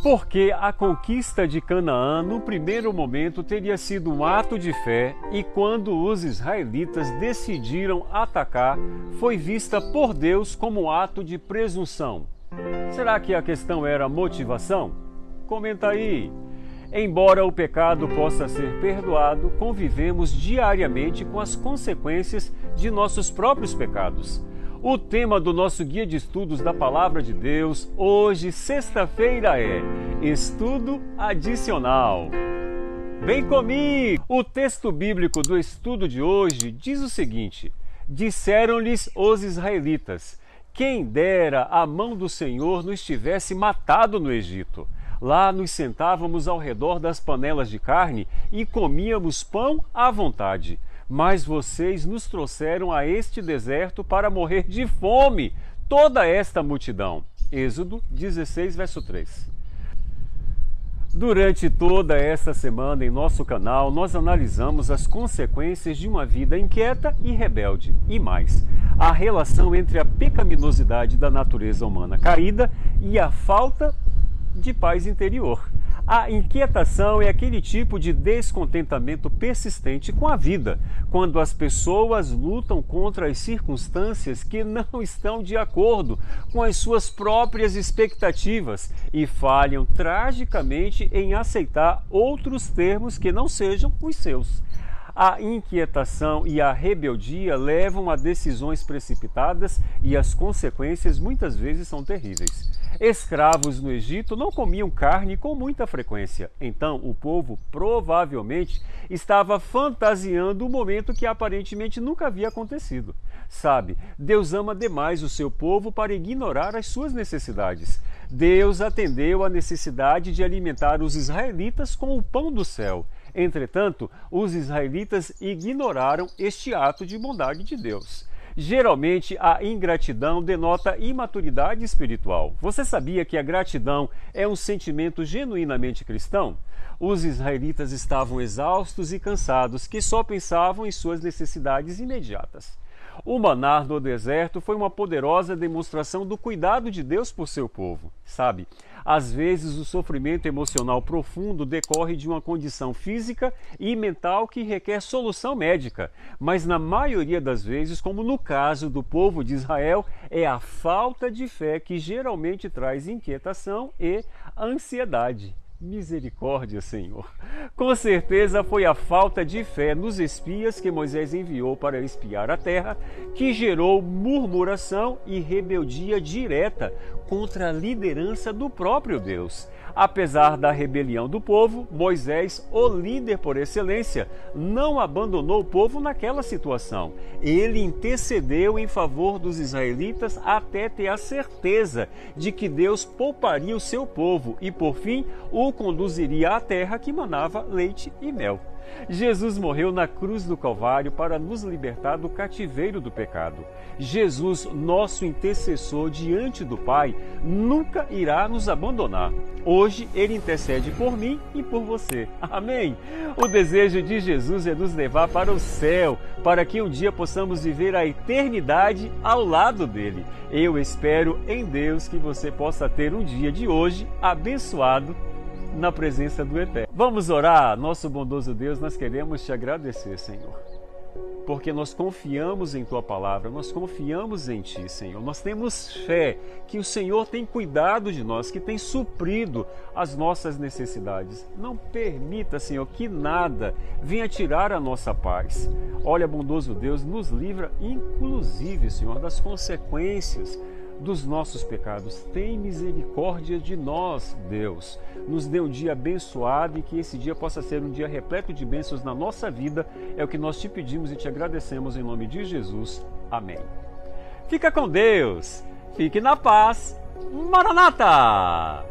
Porque a conquista de Canaã, no primeiro momento, teria sido um ato de fé e quando os israelitas decidiram atacar, foi vista por Deus como um ato de presunção. Será que a questão era motivação? Comenta aí. Embora o pecado possa ser perdoado, convivemos diariamente com as consequências de nossos próprios pecados. O tema do nosso guia de estudos da Palavra de Deus, hoje, sexta-feira, é Estudo Adicional. Vem comigo! O texto bíblico do estudo de hoje diz o seguinte: disseram-lhes os israelitas: quem dera a mão do Senhor nos tivesse matado no Egito. Lá nos sentávamos ao redor das panelas de carne e comíamos pão à vontade. Mas vocês nos trouxeram a este deserto para morrer de fome, toda esta multidão. Êxodo 16, verso 3. Durante toda esta semana em nosso canal, nós analisamos as consequências de uma vida inquieta e rebelde. E mais, a relação entre a pecaminosidade da natureza humana caída e a falta de paz interior. A inquietação é aquele tipo de descontentamento persistente com a vida, quando as pessoas lutam contra as circunstâncias que não estão de acordo com as suas próprias expectativas e falham tragicamente em aceitar outros termos que não sejam os seus. A inquietação e a rebeldia levam a decisões precipitadas e as consequências muitas vezes são terríveis. Escravos no Egito não comiam carne com muita frequência, então o povo provavelmente estava fantasiando um momento que aparentemente nunca havia acontecido. Sabe, Deus ama demais o seu povo para ignorar as suas necessidades. Deus atendeu à necessidade de alimentar os israelitas com o pão do céu. Entretanto, os israelitas ignoraram este ato de bondade de Deus. Geralmente, a ingratidão denota imaturidade espiritual. Você sabia que a gratidão é um sentimento genuinamente cristão? Os israelitas estavam exaustos e cansados, que só pensavam em suas necessidades imediatas. O maná no deserto foi uma poderosa demonstração do cuidado de Deus por seu povo. Sabe, às vezes o sofrimento emocional profundo decorre de uma condição física e mental que requer solução médica, mas na maioria das vezes, como no caso do povo de Israel, é a falta de fé que geralmente traz inquietação e ansiedade. Misericórdia, Senhor! Com certeza foi a falta de fé nos espias que Moisés enviou para espiar a terra que gerou murmuração e rebeldia direta contra a liderança do próprio Deus. Apesar da rebelião do povo, Moisés, o líder por excelência, não abandonou o povo naquela situação. Ele intercedeu em favor dos israelitas até ter a certeza de que Deus pouparia o seu povo e, por fim, o conduziria à terra que manava leite e mel. Jesus morreu na cruz do Calvário para nos libertar do cativeiro do pecado. Jesus, nosso intercessor diante do Pai, nunca irá nos abandonar. Hoje, Ele intercede por mim e por você. Amém? O desejo de Jesus é nos levar para o céu, para que um dia possamos viver a eternidade ao lado dele. Eu espero em Deus que você possa ter um dia de hoje abençoado na presença do Eterno. Vamos orar? Nosso bondoso Deus, nós queremos te agradecer, Senhor, porque nós confiamos em Tua Palavra, nós confiamos em Ti, Senhor. Nós temos fé que o Senhor tem cuidado de nós, que tem suprido as nossas necessidades. Não permita, Senhor, que nada venha tirar a nossa paz. Olha, bondoso Deus, nos livra, inclusive, Senhor, das consequências dos nossos pecados. Tem misericórdia de nós, Deus. Nos dê um dia abençoado e que esse dia possa ser um dia repleto de bênçãos na nossa vida. É o que nós te pedimos e te agradecemos em nome de Jesus. Amém. Fica com Deus. Fique na paz. Maranata!